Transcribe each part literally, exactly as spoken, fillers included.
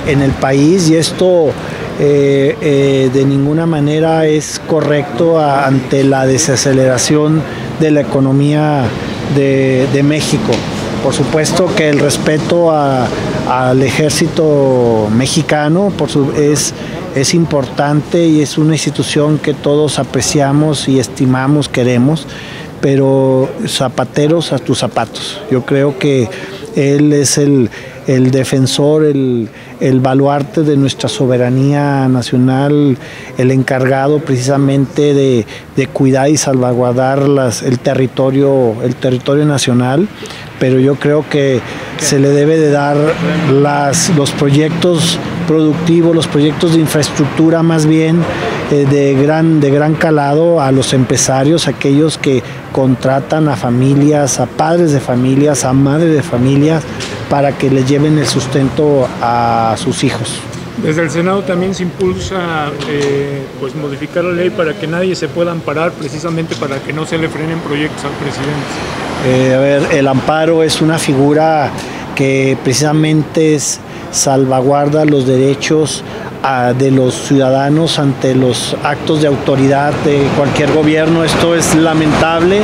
en el país, y esto eh, eh, de ninguna manera es correcto a, ante la desaceleración de la economía de, de México. Por supuesto que el respeto a, al ejército mexicano por su, es, es importante y es una institución que todos apreciamos y estimamos, queremos, pero zapateros a tus zapatos. Yo creo que él es el, el defensor, el, el baluarte de nuestra soberanía nacional, el encargado precisamente de, de cuidar y salvaguardar las, el, territorio, el territorio nacional, pero yo creo que se le debe de dar las, los proyectos productivos, los proyectos de infraestructura más bien eh, de, gran, de gran calado a los empresarios, aquellos que contratan a familias, a padres de familias, a madres de familias, para que les lleven el sustento a sus hijos. Desde el Senado también se impulsa eh, pues modificar la ley para que nadie se pueda amparar, precisamente para que no se le frenen proyectos al presidente. Eh, a ver, el amparo es una figura que precisamente es, salvaguarda los derechos a, de los ciudadanos ante los actos de autoridad de cualquier gobierno. Esto es lamentable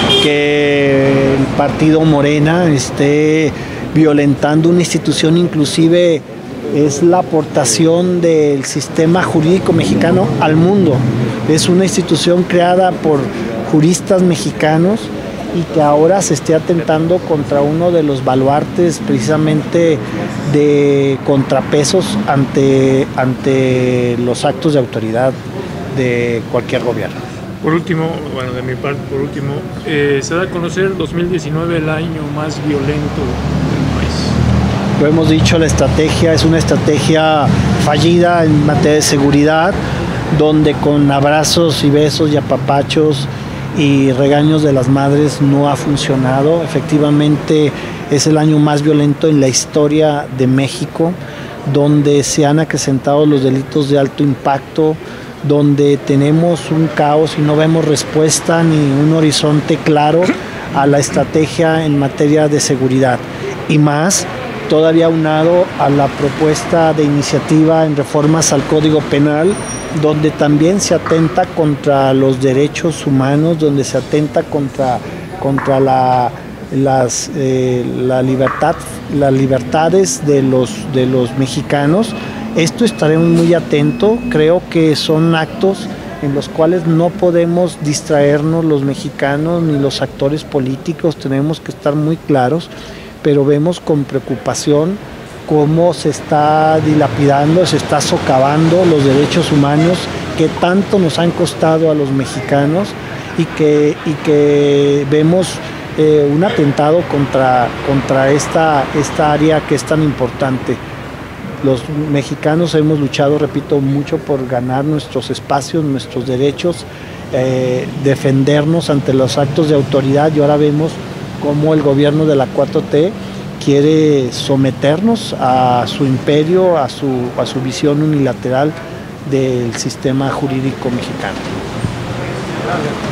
que el partido Morena esté violentando una institución, inclusive es la aportación del sistema jurídico mexicano al mundo. Es una institución creada por juristas mexicanos y que ahora se esté atentando contra uno de los baluartes precisamente de contrapesos ante, ante los actos de autoridad de cualquier gobierno. Por último, bueno, de mi parte, por último, eh, se da a conocer dos mil diecinueve el año más violento del país. Lo hemos dicho, la estrategia es una estrategia fallida en materia de seguridad, donde con abrazos y besos y apapachos y regaños de las madres no ha funcionado. Efectivamente es el año más violento en la historia de México, donde se han acrecentado los delitos de alto impacto, donde tenemos un caos y no vemos respuesta ni un horizonte claro a la estrategia en materia de seguridad. Y más, todavía aunado a la propuesta de iniciativa en reformas al Código Penal, donde también se atenta contra los derechos humanos, donde se atenta contra, contra la, las, eh, la libertad, las libertades de los, de los mexicanos. Esto estaremos muy atentos. Creo que son actos en los cuales no podemos distraernos los mexicanos ni los actores políticos, tenemos que estar muy claros, pero vemos con preocupación cómo se está dilapidando, se está socavando los derechos humanos que tanto nos han costado a los mexicanos y que, y que vemos eh, un atentado contra, contra esta, esta área que es tan importante. Los mexicanos hemos luchado, repito, mucho por ganar nuestros espacios, nuestros derechos, eh, defendernos ante los actos de autoridad, y ahora vemos cómo el gobierno de la cuatro T quiere someternos a su imperio, a su, a su visión unilateral del sistema jurídico mexicano.